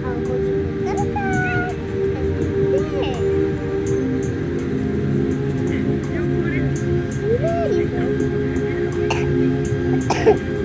50分からかって言って、